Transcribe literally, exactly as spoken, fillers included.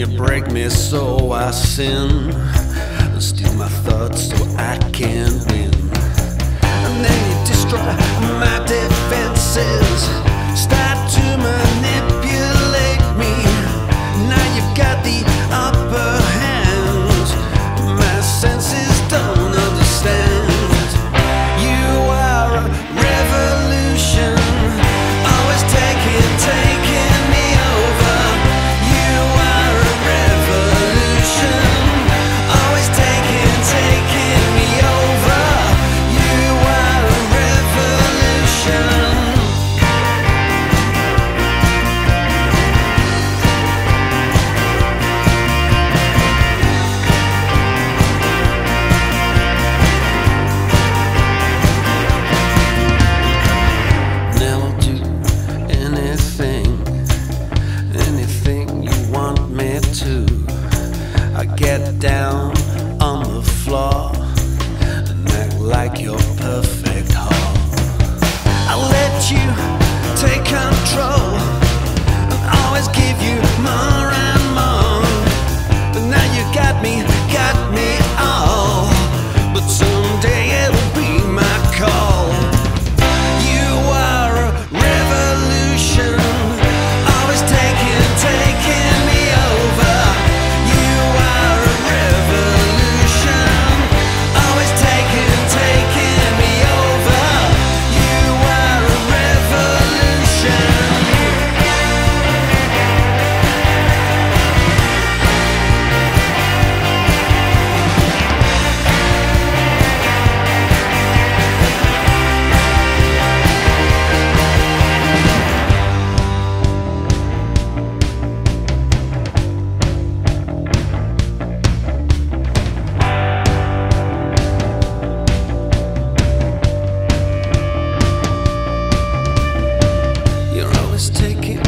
break me so I sin, steal my thoughts so I can win. And then you destroy my defenses, start to manipulate me. Now you've got the upper hand, my senses don't understand. You are a revolution, always taking, taking me over. You are a revolution, always taking, taking me over. You are a revolution. Now I'll do anything, anything you want me to. I get down on the floor and act like you're perfect whore. I let you take control and always give you more and more. But now you got me, got me all. But someday it'll be my call. You are a revolution, always taking, taking me over. You are a revolution, always taking, taking me over. You are a revolution. You're always taking,